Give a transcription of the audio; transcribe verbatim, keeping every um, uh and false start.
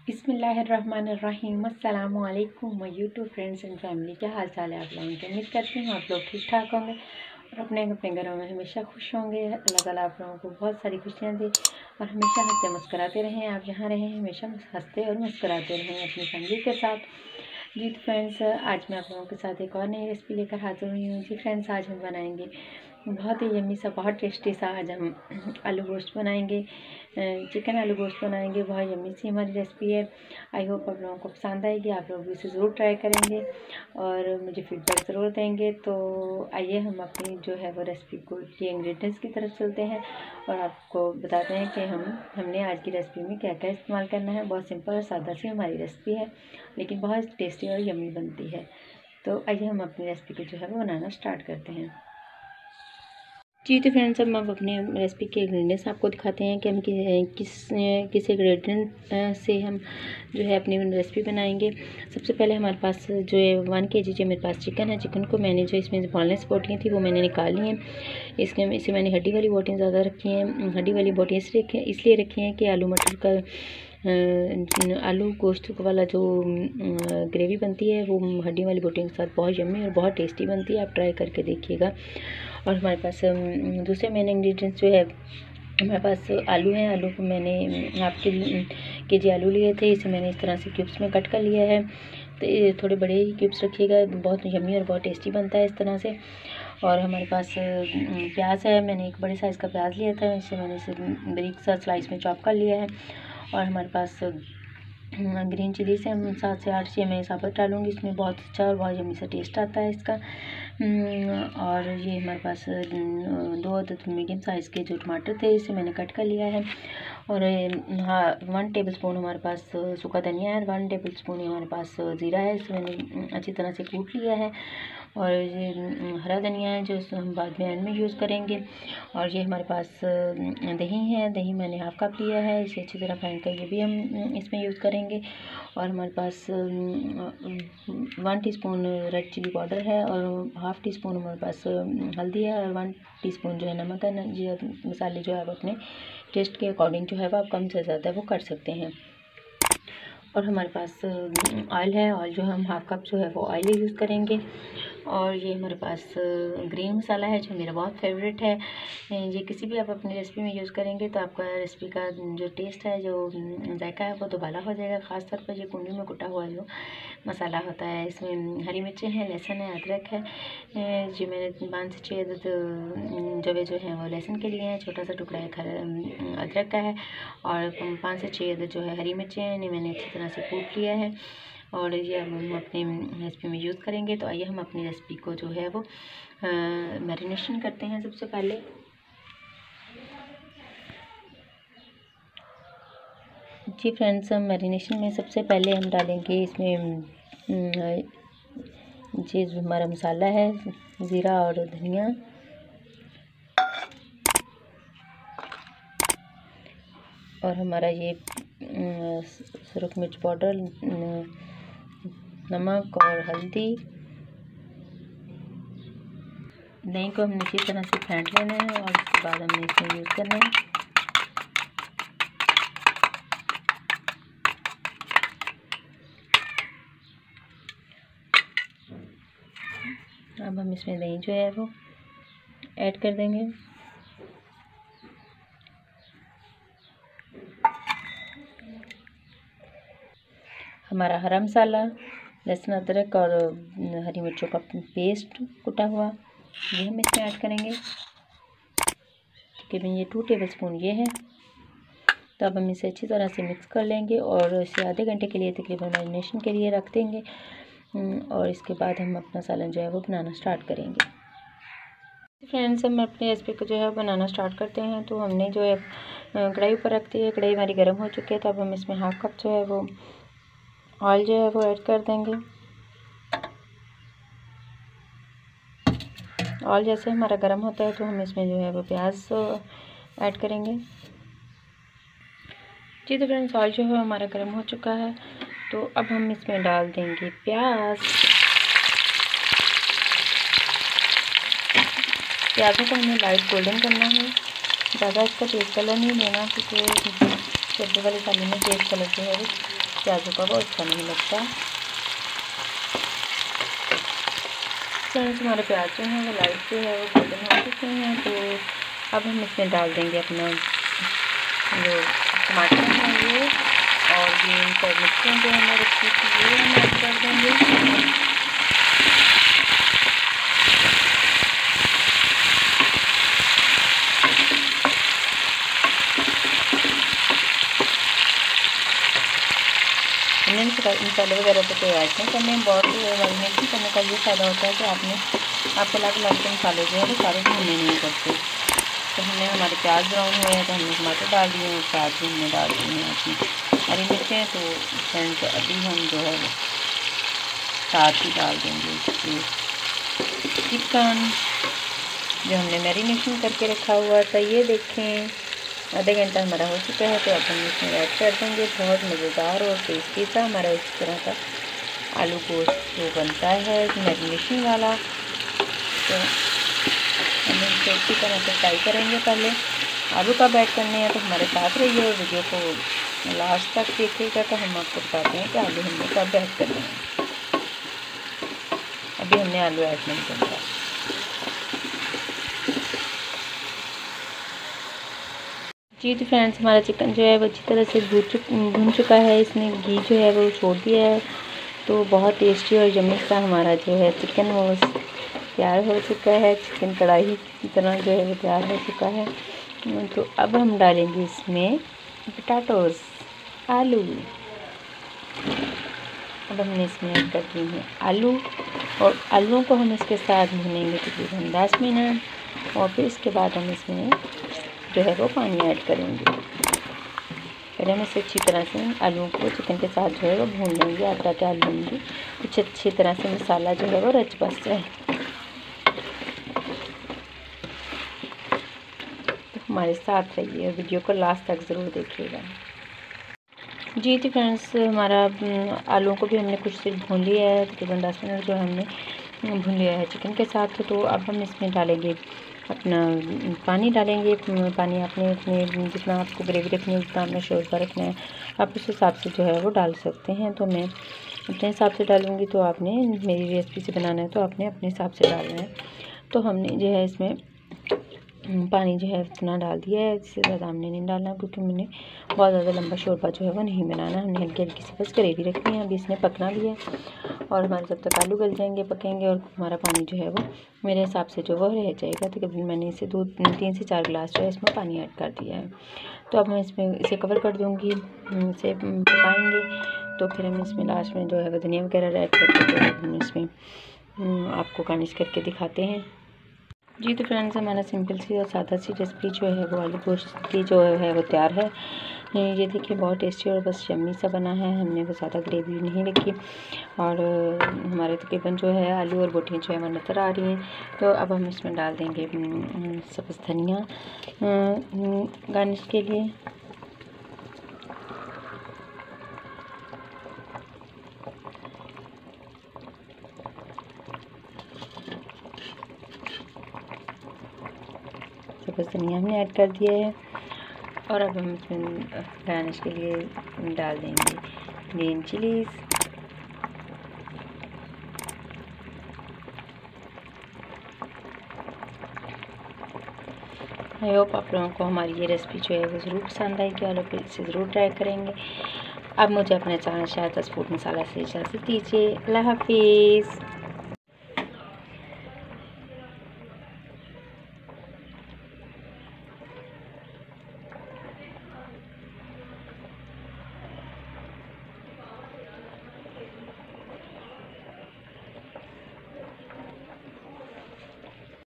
बिस्मिल्लाहिर्रहमानिर्रहीम। अस्सलामु अलैकुम my YouTube friends and family. क्या हाल चाल है आप लोगों के? उम्मीद करती हूँ आप लोग ठीक ठाक होंगे और अपने अपने घरों में हमेशा खुश होंगे। अल्लाह ताला आप लोगों को बहुत सारी खुशियाँ दे और हमेशा हंसते मुस्कराते रहें। आप जहाँ रहें हमेशा हंसते और मुस्कराते रहें अपनी फैमिली के साथ। जी तो फ्रेंड्स, आज मैं आप लोगों के साथ एक और नई रेसिपी लेकर हाजिर हुई हूँ। जी फ्रेंड्स, आज हम बनाएंगे बहुत ही यम्मी सा, बहुत टेस्टी सा आज हम आलू गोश्त बनाएंगे, चिकन आलू गोश्त बनाएंगे। बहुत यम्मी सी हमारी रेसिपी है। आई होप आप लोगों को पसंद आएगी। आप लोग भी इसे ज़रूर ट्राई करेंगे और मुझे फीडबैक ज़रूर देंगे। तो आइए हम अपनी जो है वो रेसिपी को के इंग्रेडिएंट्स की तरफ चलते हैं और आपको बताते हैं कि हम हमने आज की रेसिपी में क्या क्या इस्तेमाल करना है। बहुत सिंपल और सादा सी हमारी रेसिपी है, लेकिन बहुत टेस्टी और यम्मी बनती है। तो आइए हम अपनी रेसिपी को जो है वो बनाना स्टार्ट करते हैं। जी तो फ्रेंड्स, अब हम अपने रेसिपी के इंग्रेडिएंट्स आपको दिखाते हैं कि हम किस किस इंग्रेडिएंट से हम जो है अपनी रेसिपी बनाएंगे। सबसे पहले हमारे पास जो है वन के जी जो मेरे पास चिकन है। चिकन को मैंने जो इसमें बोनलेस बोटियाँ थी वो मैंने निकाली हैं। इसके इसे मैंने हड्डी वाली बोटियाँ ज़्यादा रखी हैं। हड्डी वाली बोटियाँ इसलिए इसलिए रखी हैं कि आलू मटर का आलू गोश्त वाला जो ग्रेवी बनती है वो हड्डी वाली बोटियों के साथ बहुत यम्मी और बहुत टेस्टी बनती है। आप ट्राई करके देखिएगा। और हमारे पास दूसरे मेन इंग्रेडिएंट्स जो है, हमारे पास आलू हैं। आलू को मैंने हाफ के के जी आलू लिए थे। इसे मैंने इस तरह से क्यूब्स में कट कर लिया है। तो ये थोड़े बड़े ही क्यूब्स रखिएगा, बहुत यम्मी और बहुत टेस्टी बनता है इस तरह से। और हमारे पास प्याज है। मैंने एक बड़े साइज़ का प्याज लिया था, इसे मैंने इसे बारीक सा स्लाइस में चॉप कर लिया है। और हमारे पास ग्रीन चिली से हम सात से आठ से मैं साबुत डालूँगी। इसमें बहुत अच्छा और बहुत यम्मी सा टेस्ट आता है इसका। और ये हमारे पास दो अदद मीडियम साइज़ के जो टमाटर थे इसे मैंने कट कर लिया है। और हाँ, वन टेबल स्पून हमारे पास सूखा धनिया है। वन टेबल स्पून हमारे पास ज़ीरा है, इसे मैंने अच्छी तरह से कूट लिया है। और ये हरा धनिया है जो हम बाद में एंड में यूज़ करेंगे। और ये हमारे पास दही है। दही मैंने हाफ़ कप लिया है, इसे अच्छी तरह फेंट कर ये भी हम इसमें यूज़ करेंगे। और हमारे पास one teaspoon red chilli powder है और हाफ़ टी स्पून हमारे पास हल्दी है और वन टीस्पून जो है नमक है। ये मसाले जो है आप अपने टेस्ट के अकॉर्डिंग जो है वो आप कम से ज़्यादा वो कर सकते हैं। और हमारे पास ऑयल है। ऑयल जो हम हाफ़ कप जो है वो ऑयल यूज़ करेंगे। और ये हमारे पास ग्रीन मसाला है जो मेरा बहुत फेवरेट है। ये किसी भी आप अपनी रेसिपी में यूज़ करेंगे तो आपका रेसिपी का जो टेस्ट है, जो जायका है वो दोबारा हो जाएगा। ख़ास तौर पर ये कुंडी में कुटा हुआ जो मसाला होता है। इसमें हरी मिर्चें हैं, लहसुन है, अदरक है। जी मैंने पाँच से छः अदद जवे जो हैं वो लहसुन के लिए हैं। छोटा सा टुकड़ा एक अदरक का है और पाँच से छः अदद जो है हरी मिर्चें हैं, इन्हें मैंने अच्छी तरह से कूट लिया है। और ये हम अपनी रेसिपी में यूज़ करेंगे। तो आइए हम अपनी रेसिपी को जो है वो मैरिनेशन करते हैं। सबसे पहले जी फ्रेंड्स, हम मैरिनेशन में सबसे पहले हम डालेंगे इसमें जी हमारा मसाला है, ज़ीरा और धनिया। और हमारा ये सुरख मिर्च पाउडर, नमक और हल्दी। दही को हमने इसी तरह से फेंट लेना है और उसके बाद हमने इसमें यूज़ करना है। अब हम इसमें दही जो है वो ऐड कर देंगे। हमारा हरा मसाला, लहसुन अदरक और हरी मिर्चों का पेस्ट कुटा हुआ ये हम इसमें ऐड करेंगे। तकरीबन ये टू टेबल स्पून ये है। तो अब हम इसे अच्छी तरह से मिक्स कर लेंगे और इसे आधे घंटे के लिए तकरीबन मैरिनेशन के लिए रख देंगे। और इसके बाद हम अपना सालन जो है वो बनाना स्टार्ट करेंगे। फ्रेंड्स, हम अपनी रेसिपी को जो है बनाना स्टार्ट करते हैं। तो हमने जो है कढ़ाई ऊपर रख दी है। कढ़ाई हमारी गर्म हो चुकी है। तो अब हम इसमें हाफ कप जो है वो ऑयल जो है वो ऐड कर देंगे। ऑयल जैसे हमारा गर्म होता है तो हम इसमें जो है वो प्याज ऐड करेंगे। जी तो फ्रेंड्स, ऑयल जो है हमारा गर्म हो चुका है। तो अब हम इसमें डाल देंगे प्याज। प्याज़ों को हमें लाइट गोल्डन करना है, ज़्यादा इसका तेज़ कलर नहीं देना क्योंकि शोरबे वाले साले में तेज़ कलर जो है प्याज़ों का वो अच्छा नहीं लगता। फ्रेंड्स हमारे प्याज जो हैं वो लाइट जो है वो गोल्डन हो चुके हैं। तो अब हम इसमें डाल देंगे अपना जो टमाटर है ये, और ग्रीन पर मिर्चें जो हमने रखी थी ये हम ऐड कर देंगे। हमने मसाले वगैरह तो कोई ऐड नहीं करने। बहुत मैरिनेशन करने का ये फ़ायदा होता है कि आपने आपको अलग अलग के मसाले जो है वो सारे भूनने नहीं पड़ते। तो हमने हमारे प्याज ब्राउन हुए हैं तो हमने टमाटर डाल दिए और प्याज भी हमने डाल दिए हैं अपनी हरी मिर्चें। तो फ्रेंड्स अभी हम जो है साथ ही डाल देंगे इसके चिकन जो हमने मैरिनेशन करके रखा हुआ था। ये देखें आधा घंटा हमारा हो चुका है। तो अब हम इसमें ऐड कर देंगे। बहुत मज़ेदार और टेस्टी सा हमारा इस तरह का आलू गोश्त जो बनता है मैरिनेशन वाला। तो हम इसे अच्छी तरह से फ्राई करेंगे। पहले आलू कब ऐड करने हैं तो हमारे साथ रहिए और वीडियो को लास्ट तक देखिएगा। तो हम आपको बताते हैं कि आलू हमने कब ऐड करने हैं। अभी हमने आलू ऐड नहीं करना। जी तो फ्रेंड्स हमारा चिकन जो है वो अच्छी तरह से भून चुक भून चुका है। इसने घी जो है वो छोड़ दिया है। तो बहुत टेस्टी और यम्मी सा हमारा जो है चिकन वो तैयार हो चुका है। चिकन कढ़ाई की तरह जो है वो तैयार हो चुका है। तो अब हम डालेंगे इसमें पोटैटोज़ आलू। अब हमने इसमें ऐड कर दिए हैं आलू, और आलूओं को हम इसके साथ भूनेंगे तकरीबन दस मिनट। और फिर इसके बाद हम इसमें जो है वो पानी ऐड करेंगे। पहले हम इसे अच्छी तरह से आलू को चिकन के साथ जो है वो भून लेंगे अब ताकि आलू में कुछ अच्छी तरह से मसाला जो है वो रच बस जाए। तो हमारे साथ रहिए, वीडियो को लास्ट तक ज़रूर देखिएगा। जी तो फ्रेंड्स हमारा आलूओं को भी हमने कुछ देर भून लिया है। तकरीबन दस मिनट जो हमने भून लिया है चिकन के साथ। तो अब हम इसमें डालेंगे अपना पानी डालेंगे। पानी आपने अपने जितना आपको ग्रेवी रखनी है जितना आपने शोरबा रखना है आप उस हिसाब से जो है वो डाल सकते हैं। तो मैं अपने हिसाब से डालूँगी। तो आपने मेरी रेसिपी से बनाना है तो आपने अपने हिसाब से डालना है। तो हमने जो है इसमें पानी जो है इतना डाल दिया है। इससे ज़्यादा हमने नहीं डालना क्योंकि मैंने बहुत ज़्यादा लंबा शोरबा जो है वो नहीं बनाना। हमने हल्की हल्की सी बस ग्रेवी रखनी है। अभी इसने पकना भी है और हमारे जब तक आलू गल जाएंगे पकेंगे और हमारा पानी जो है वो मेरे हिसाब से जो वो रह जाएगा। तो कभी मैंने इसे दो तीन से चार गिलास जो है इसमें पानी ऐड कर दिया है। तो अब मैं इसमें इसे कवर कर दूँगी, इसे पकाएँगे। तो फिर हम इसमें लास्ट में जो है वो धनिया वगैरह ऐड करके तो हम इसमें आपको गार्निश करके दिखाते हैं। जी तो फ्रेंड्स हमारा सिंपल सी और सादा सी रेसिपी जो है वो आलू गोश्त की जो है वो तैयार है। ये देखिए बहुत टेस्टी और बस यम्मी सा बना है। हमने वो ज़्यादा ग्रेवी नहीं रखी और हमारे तकरीबन जो है आलू और बोटियाँ जो है वो नज़र आ रही हैं। तो अब हम इसमें डाल देंगे सब्ज़ धनिया गार्निश के लिए। सब्ज़ धनिया हमने ऐड कर दिया है। और अब हम इसमें गार्निश के लिए डाल देंगे ग्रीन चिलीज़। आई होप आप लोगों को हमारी ये रेसिपी जो है वो ज़रूर पसंद आएगी और आप इसे ज़रूर ट्राई करेंगे। अब मुझे अपने चैनल शायद फूड मसाला से इजाज़त दीजिए। अल्लाह हाफिज़।